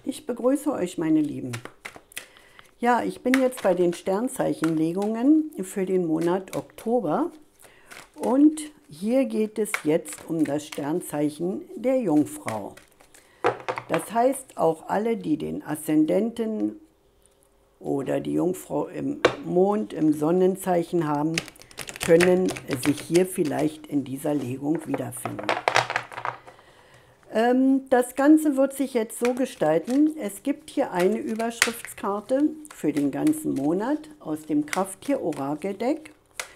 Ich begrüße euch, meine Lieben. Ja, ich bin jetzt bei den Sternzeichenlegungen für den Monat Oktober und hier geht es jetzt um das Sternzeichen der Jungfrau. Das heißt, auch alle, die den Aszendenten oder die Jungfrau im Mond, im Sonnenzeichen haben, können sich hier vielleicht in dieser Legung wiederfinden. Das Ganze wird sich jetzt so gestalten, es gibt hier eine Überschriftskarte für den ganzen Monat aus dem Krafttier-Orakeldeck.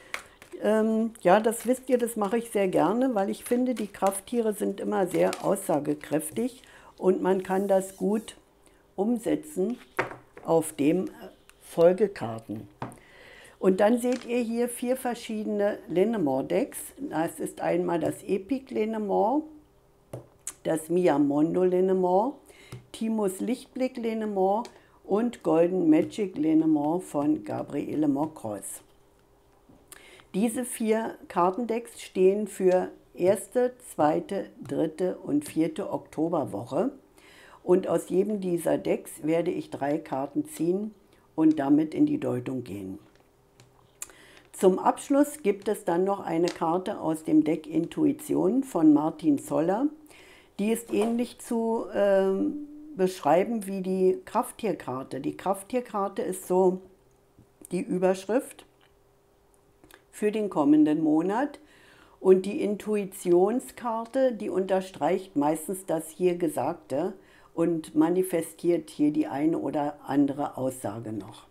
Ja, das wisst ihr, das mache ich sehr gerne, weil ich finde, die Krafttiere sind immer sehr aussagekräftig und man kann das gut umsetzen auf dem Folgekarten. Und dann seht ihr hier 4 verschiedene Lenormand-Decks. Das ist einmal das Epic Lenormand, das Miyamondo Lenormand, Timus Lichtblick Lenormand und Golden Magic Lenormand von Gabriele Mokros. Diese 4 Kartendecks stehen für 1., 2., 3. und 4. Oktoberwoche. Und aus jedem dieser Decks werde ich 3 Karten ziehen und damit in die Deutung gehen. Zum Abschluss gibt es dann noch eine Karte aus dem Deck Intuition von Martin Zoller. Die ist ähnlich zu beschreiben wie die Krafttierkarte. Die Krafttierkarte ist so die Überschrift für den kommenden Monat. Und die Intuitionskarte, die unterstreicht meistens das hier Gesagte und manifestiert hier die eine oder andere Aussage noch.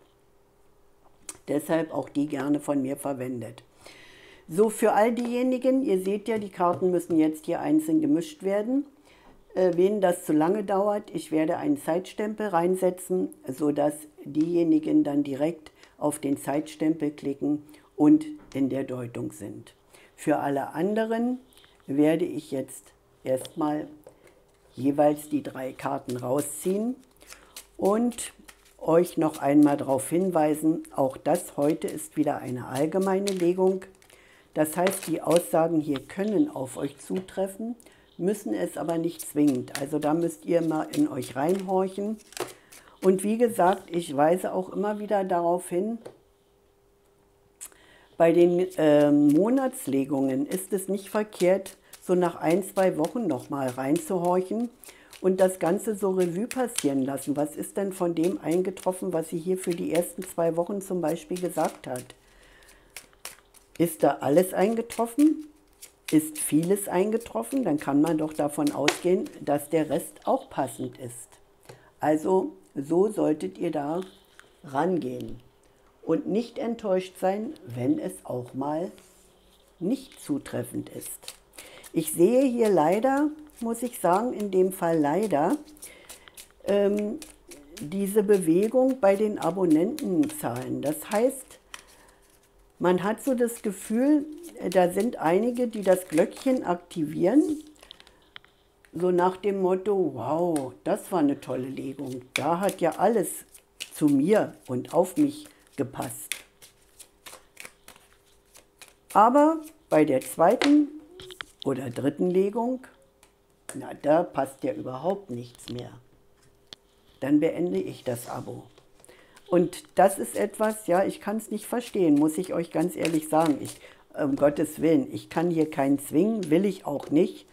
Deshalb auch die gerne von mir verwendet. So, für all diejenigen, ihr seht ja, die Karten müssen jetzt hier einzeln gemischt werden. Wen das zu lange dauert, ich werde einen Zeitstempel reinsetzen, sodass diejenigen dann direkt auf den Zeitstempel klicken und in der Deutung sind. Für alle anderen werde ich jetzt erstmal jeweils die 3 Karten rausziehen und euch noch einmal darauf hinweisen, auch das heute ist wieder eine allgemeine Legung. Das heißt, die Aussagen hier können auf euch zutreffen, müssen es aber nicht zwingend. Also da müsst ihr mal in euch reinhorchen. Und wie gesagt, ich weise auch immer wieder darauf hin, bei den Monatslegungen ist es nicht verkehrt, so nach 1, 2 Wochen nochmal reinzuhorchen und das Ganze so Revue passieren lassen. Was ist denn von dem eingetroffen, was sie hier für die ersten 2 Wochen zum Beispiel gesagt hat? Ist da alles eingetroffen? Ist vieles eingetroffen? Dann kann man doch davon ausgehen, dass der Rest auch passend ist. Also so solltet ihr da rangehen und nicht enttäuscht sein, wenn es auch mal nicht zutreffend ist. Ich sehe hier leider, muss ich sagen, in dem Fall leider, diese Bewegung bei den Abonnentenzahlen. Das heißt, man hat so das Gefühl, da sind einige, die das Glöckchen aktivieren, so nach dem Motto, wow, das war eine tolle Legung, da hat ja alles zu mir und auf mich gepasst. Aber bei der 2. oder 3. Legung, na, da passt ja überhaupt nichts mehr. Dann beende ich das Abo. Und das ist etwas, ja, ich kann es nicht verstehen, muss ich euch ganz ehrlich sagen. Um Gottes Willen, ich kann hier keinen zwingen, will ich auch nicht.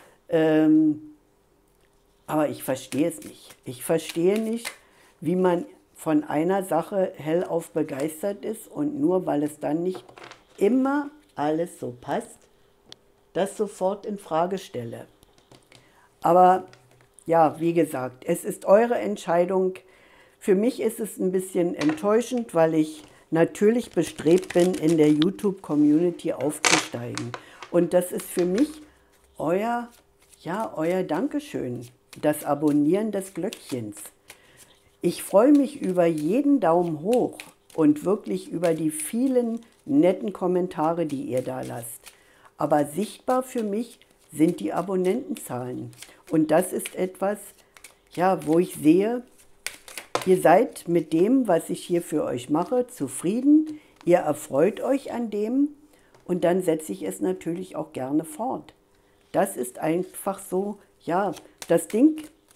Aber ich verstehe es nicht. Ich verstehe nicht, wie man von einer Sache hellauf begeistert ist und nur weil es dann nicht immer alles so passt, das sofort in Frage stelle. Aber ja, wie gesagt, es ist eure Entscheidung. Für mich ist es ein bisschen enttäuschend, weil ich natürlich bestrebt bin, in der YouTube-Community aufzusteigen. Und das ist für mich euer Dankeschön, das Abonnieren des Glöckchens. Ich freue mich über jeden Daumen hoch und wirklich über die vielen netten Kommentare, die ihr da lasst. Aber sichtbar für mich sind die Abonnentenzahlen. Und das ist etwas, ja, wo ich sehe, ihr seid mit dem, was ich hier für euch mache, zufrieden. Ihr erfreut euch an dem und dann setze ich es natürlich auch gerne fort. Das ist einfach so, ja, das Ding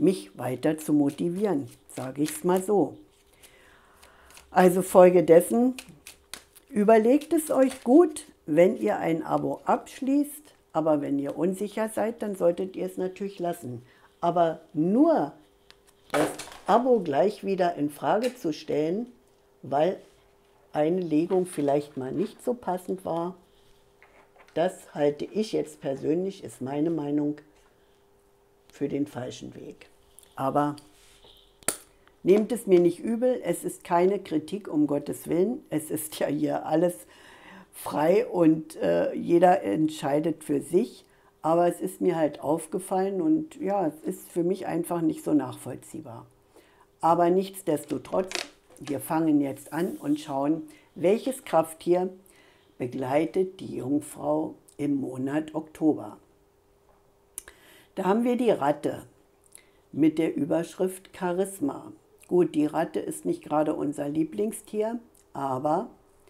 mich weiter zu motivieren, sage ich es mal so. Also folgedessen, überlegt es euch gut, wenn ihr ein Abo abschließt, aber wenn ihr unsicher seid, dann solltet ihr es natürlich lassen. Aber nur das Abo gleich wieder in Frage zu stellen, weil eine Legung vielleicht mal nicht so passend war, das halte ich jetzt persönlich, ist meine Meinung, für den falschen Weg. Aber nehmt es mir nicht übel, es ist keine Kritik, um Gottes Willen. Es ist ja hier alles frei und jeder entscheidet für sich. Aber es ist mir halt aufgefallen und ja, es ist für mich einfach nicht so nachvollziehbar. Aber nichtsdestotrotz, wir fangen jetzt an und schauen, welches Krafttier begleitet die Jungfrau im Monat Oktober. Da haben wir die Ratte mit der Überschrift Charisma. Gut, die Ratte ist nicht gerade unser Lieblingstier, aber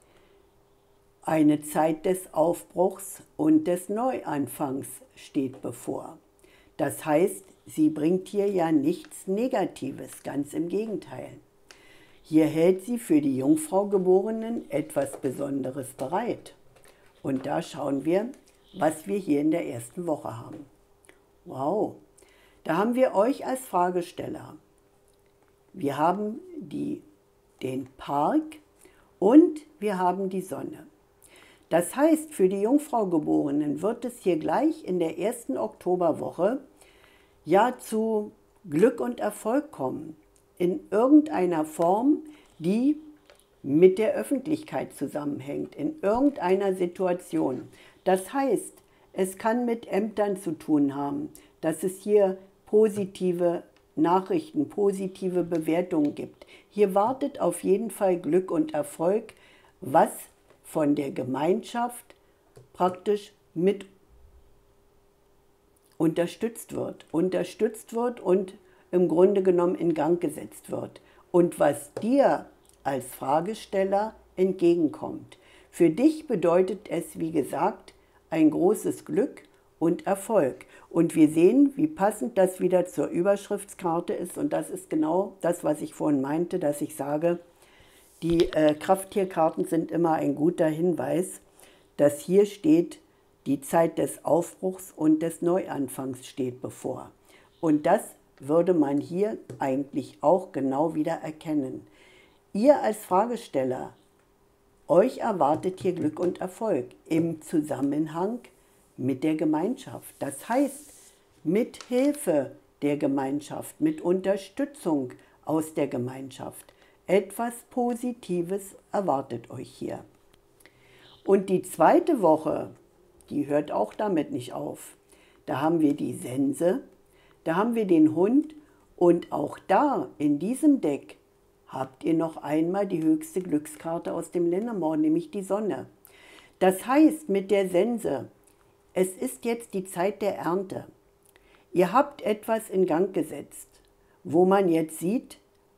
eine Zeit des Aufbruchs und des Neuanfangs steht bevor. Das heißt, sie bringt hier ja nichts Negatives, ganz im Gegenteil. Hier hält sie für die Jungfrau-Geborenen etwas Besonderes bereit. Und da schauen wir, was wir hier in der ersten Woche haben. Wow, da haben wir euch als Fragesteller. Wir haben den Park und wir haben die Sonne. Das heißt, für die Jungfrau-Geborenen wird es hier gleich in der ersten Oktoberwoche ja zu Glück und Erfolg kommen. In irgendeiner Form, die mit der Öffentlichkeit zusammenhängt, in irgendeiner Situation. Das heißt, es kann mit Ämtern zu tun haben, dass es hier positive Nachrichten, positive Bewertungen gibt. Hier wartet auf jeden Fall Glück und Erfolg, was von der Gemeinschaft praktisch mit unterstützt wird und im Grunde genommen in Gang gesetzt wird. Und was dir als Fragesteller entgegenkommt. Für dich bedeutet es, wie gesagt, ein großes Glück und Erfolg. Und wir sehen, wie passend das wieder zur Überschriftskarte ist. Und das ist genau das, was ich vorhin meinte, dass ich sage, die Krafttierkarten sind immer ein guter Hinweis, dass hier steht, die Zeit des Aufbruchs und des Neuanfangs steht bevor. Und das würde man hier eigentlich auch genau wieder erkennen. Ihr als Fragesteller, euch erwartet hier Glück und Erfolg im Zusammenhang mit der Gemeinschaft. Das heißt, mit Hilfe der Gemeinschaft, mit Unterstützung aus der Gemeinschaft. Etwas Positives erwartet euch hier. Und die zweite Woche, die hört auch damit nicht auf. Da haben wir die Sense, da haben wir den Hund und auch da in diesem Deck habt ihr noch einmal die höchste Glückskarte aus dem Lenormand, nämlich die Sonne. Das heißt mit der Sense, es ist jetzt die Zeit der Ernte. Ihr habt etwas in Gang gesetzt, wo man jetzt sieht,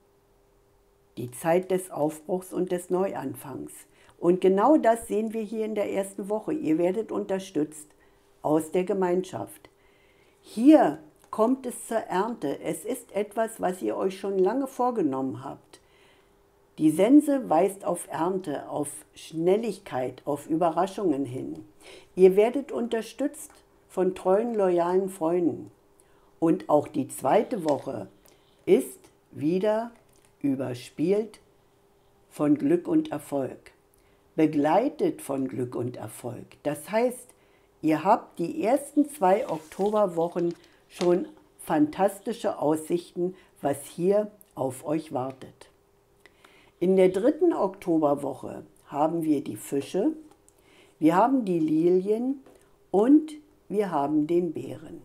die Zeit des Aufbruchs und des Neuanfangs. Und genau das sehen wir hier in der ersten Woche. Ihr werdet unterstützt aus der Gemeinschaft. Hier kommt es zur Ernte. Es ist etwas, was ihr euch schon lange vorgenommen habt. Die Sense weist auf Ernte, auf Schnelligkeit, auf Überraschungen hin. Ihr werdet unterstützt von treuen, loyalen Freunden. Und auch die zweite Woche ist wieder überspielt von Glück und Erfolg, begleitet von Glück und Erfolg. Das heißt, ihr habt die ersten 2 Oktoberwochen schon fantastische Aussichten, was hier auf euch wartet. In der 3. Oktoberwoche haben wir die Fische, wir haben die Lilien und wir haben den Bären.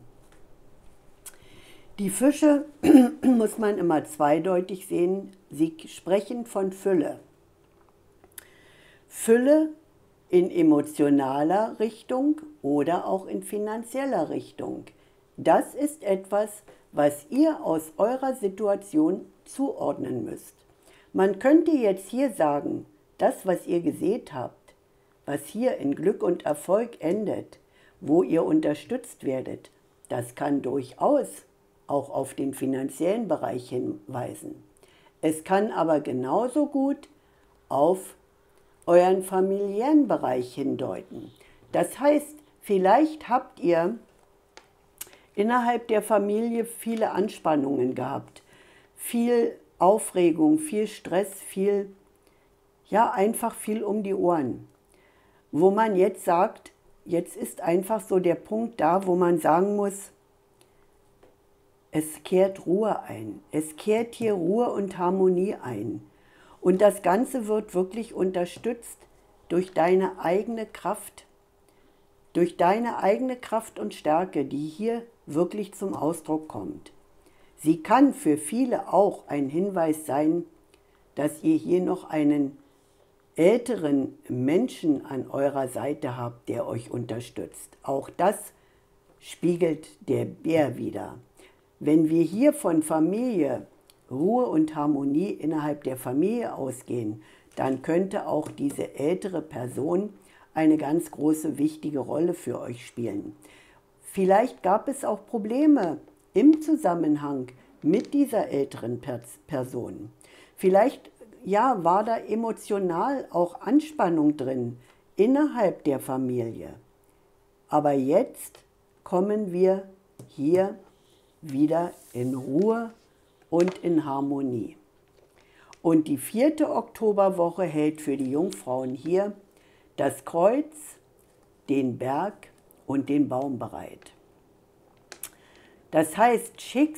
Die Fische muss man immer zweideutig sehen. Sie sprechen von Fülle. Fülle in emotionaler Richtung oder auch in finanzieller Richtung. Das ist etwas, was ihr aus eurer Situation zuordnen müsst. Man könnte jetzt hier sagen, das, was ihr gesät habt, was hier in Glück und Erfolg endet, wo ihr unterstützt werdet, das kann durchaus auch auf den finanziellen Bereich hinweisen. Es kann aber genauso gut auf euren familiären Bereich hindeuten. Das heißt, vielleicht habt ihr innerhalb der Familie viele Anspannungen gehabt, viel Aufregung, viel Stress, einfach viel um die Ohren. Wo man jetzt sagt, jetzt ist einfach so der Punkt da, wo man sagen muss, es kehrt Ruhe ein. Es kehrt hier Ruhe und Harmonie ein. Und das Ganze wird wirklich unterstützt durch deine eigene Kraft. Durch deine eigene Kraft und Stärke, die hier wirklich zum Ausdruck kommt. Sie kann für viele auch ein Hinweis sein, dass ihr hier noch einen älteren Menschen an eurer Seite habt, der euch unterstützt. Auch das spiegelt der Bär wider. Wenn wir hier von Familie, Ruhe und Harmonie innerhalb der Familie ausgehen, dann könnte auch diese ältere Person eine ganz große, wichtige Rolle für euch spielen. Vielleicht gab es auch Probleme im Zusammenhang mit dieser älteren Person. Vielleicht war da emotional auch Anspannung drin innerhalb der Familie. Aber jetzt kommen wir hier wieder in Ruhe und in Harmonie. Und die 4. Oktoberwoche hält für die Jungfrauen hier das Kreuz, den Berg und den Baum bereit. Das heißt,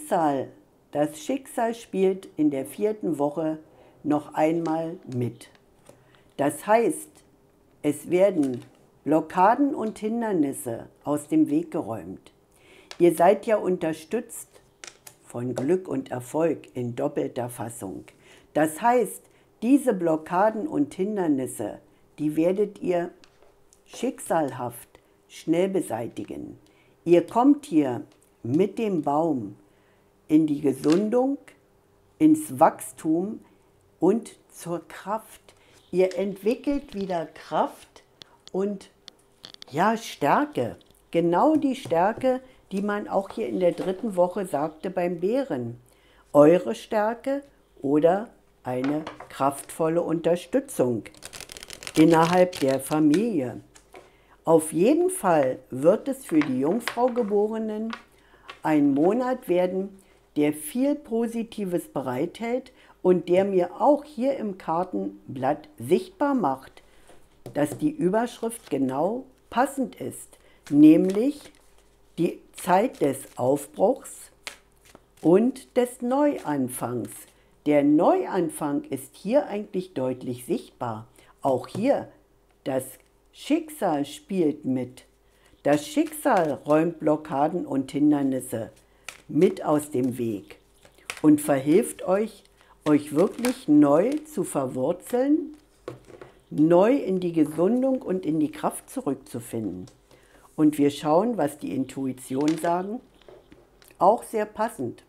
das Schicksal spielt in der 4. Woche noch einmal mit. Das heißt, es werden Blockaden und Hindernisse aus dem Weg geräumt. Ihr seid ja unterstützt von Glück und Erfolg in doppelter Fassung. Das heißt, diese Blockaden und Hindernisse, die werdet ihr schicksalhaft schnell beseitigen. Ihr kommt hier mit dem Baum in die Gesundung, ins Wachstum und zur Kraft. Ihr entwickelt wieder Kraft und Stärke. Genau die Stärke, die man auch hier in der 3. Woche sagte beim Bären. Eure Stärke oder eine kraftvolle Unterstützung innerhalb der Familie. Auf jeden Fall wird es für die Jungfraugeborenen ein Monat werden, der viel Positives bereithält und der mir auch hier im Kartenblatt sichtbar macht, dass die Überschrift genau passend ist, nämlich die Zeit des Aufbruchs und des Neuanfangs. Der Neuanfang ist hier eigentlich deutlich sichtbar. Auch hier, das Schicksal spielt mit. Das Schicksal räumt Blockaden und Hindernisse mit aus dem Weg und verhilft euch wirklich neu zu verwurzeln, neu in die Gesundung und in die Kraft zurückzufinden. Und wir schauen, was die Intuition sagen. Auch sehr passend.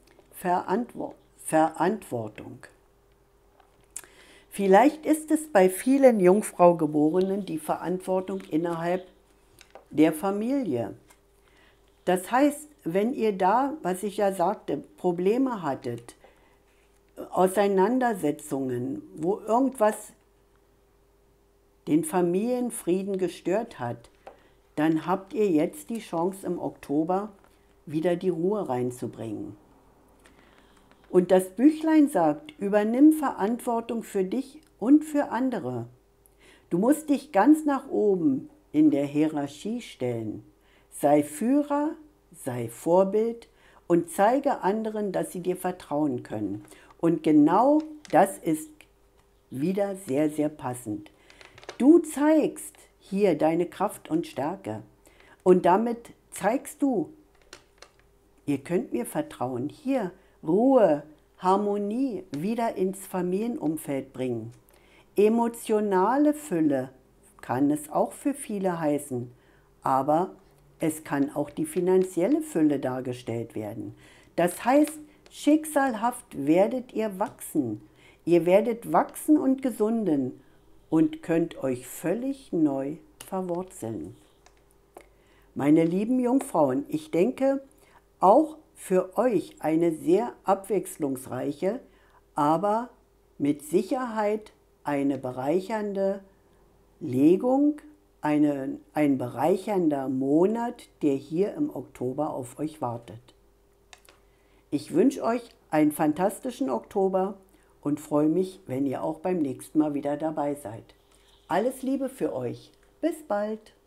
Verantwortung. Vielleicht ist es bei vielen Jungfraugeborenen die Verantwortung innerhalb der Familie. Das heißt, wenn ihr da, was ich ja sagte, Probleme hattet, Auseinandersetzungen, wo irgendwas den Familienfrieden gestört hat, dann habt ihr jetzt die Chance im Oktober wieder die Ruhe reinzubringen. Und das Büchlein sagt, übernimm Verantwortung für dich und für andere. Du musst dich ganz nach oben in der Hierarchie stellen. Sei Führer, sei Vorbild und zeige anderen, dass sie dir vertrauen können. Und genau das ist wieder sehr, sehr passend. Du zeigst hier deine Kraft und Stärke und damit zeigst du, ihr könnt mir vertrauen, hier Ruhe, Harmonie wieder ins Familienumfeld bringen. Emotionale Fülle kann es auch für viele heißen, aber es kann auch die finanzielle Fülle dargestellt werden. Das heißt, schicksalhaft werdet ihr wachsen. Ihr werdet wachsen und gesunden und könnt euch völlig neu verwurzeln. Meine lieben Jungfrauen, ich denke, auch für euch eine sehr abwechslungsreiche, aber mit Sicherheit eine bereichernde Legung, ein bereichernder Monat, der hier im Oktober auf euch wartet. Ich wünsche euch einen fantastischen Oktober und freue mich, wenn ihr auch beim nächsten Mal wieder dabei seid. Alles Liebe für euch. Bis bald!